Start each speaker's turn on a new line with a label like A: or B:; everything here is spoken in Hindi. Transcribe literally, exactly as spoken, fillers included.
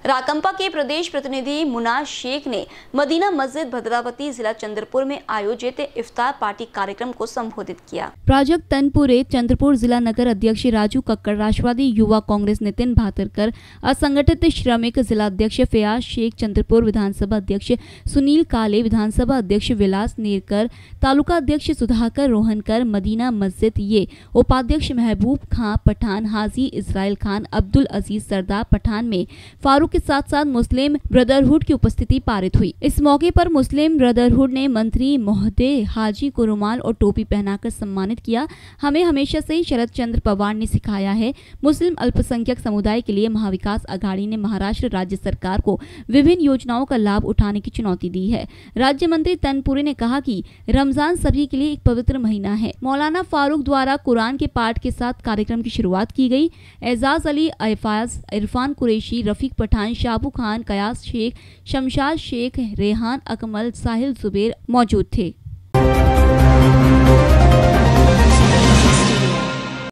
A: राकंपा के प्रदेश प्रतिनिधि मुनाज शेख ने मदीना मस्जिद भद्रावती जिला चंद्रपुर में आयोजित इफ्तार पार्टी कार्यक्रम को संबोधित किया।
B: प्राजक्त तनपुरे चंद्रपुर जिला नगर अध्यक्ष राजू कक्कड़, राष्ट्रवादी युवा कांग्रेस नितिन भातरकर, असंगठित श्रमिक जिला अध्यक्ष फयाज शेख, चंद्रपुर विधानसभा अध्यक्ष सुनील काले, विधानसभा अध्यक्ष विलास नेरकर, तालुका अध्यक्ष सुधाकर रोहनकर, मदीना मस्जिद ये उपाध्यक्ष महबूब खां पठान, हाजी इस्राइल खान, अब्दुल अजीज सरदार पठान में फारूक के साथ साथ मुस्लिम ब्रदरहुड की उपस्थिति पारित हुई। इस मौके पर मुस्लिम ब्रदरहुड ने मंत्री महोदय हाजी को रुमाल और टोपी पहनाकर सम्मानित किया। हमें हमेशा से ही शरद चंद्र पवार ने सिखाया है। मुस्लिम अल्पसंख्यक समुदाय के लिए महाविकास आघाड़ी ने महाराष्ट्र राज्य सरकार को विभिन्न योजनाओं का लाभ उठाने की चुनौती दी है। राज्य मंत्री तनपुरे ने कहा कि रमजान सभी के लिए एक पवित्र महीना है। मौलाना फारूक द्वारा कुरान के पाठ के साथ कार्यक्रम की शुरुआत की गई। एजाज अली, अफाज, इरफान कुरैशी, रफीक पठान, शाबू खान, कयास शेख, शमशाद शेख, रेहान अकमल, साहिल जुबैर मौजूद थे।